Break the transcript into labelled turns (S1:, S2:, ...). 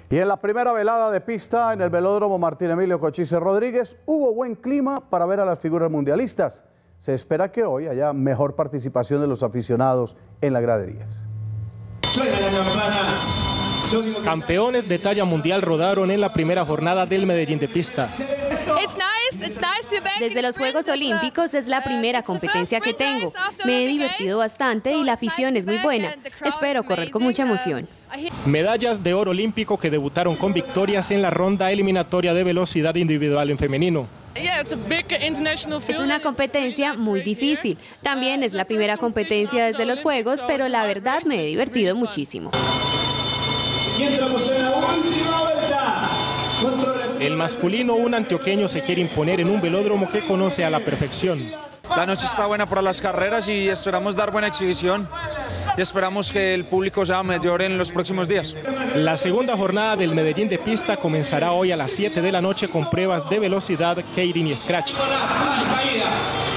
S1: Y en la primera velada de pista en el velódromo Martín Emilio Cochise Rodríguez hubo buen clima para ver a las figuras mundialistas. Se espera que hoy haya mejor participación de los aficionados en las graderías.
S2: Suena la campana.
S3: Campeones de talla mundial rodaron en la primera jornada del Medellín de pista.
S4: Desde los Juegos Olímpicos es la primera competencia que tengo. Me he divertido bastante y la afición es muy buena. Espero correr con mucha emoción.
S3: Medallas de oro olímpico que debutaron con victorias en la ronda eliminatoria de velocidad individual en femenino.
S4: Es una competencia muy difícil. También es la primera competencia desde los Juegos, pero la verdad me he divertido muchísimo.
S3: El masculino, un antioqueño, se quiere imponer en un velódromo que conoce a la perfección.
S5: La noche está buena para las carreras y esperamos dar buena exhibición y esperamos que el público sea mayor en los próximos días.
S3: La segunda jornada del Medellín de pista comenzará hoy a las 7 de la noche con pruebas de velocidad, keirin y scratch.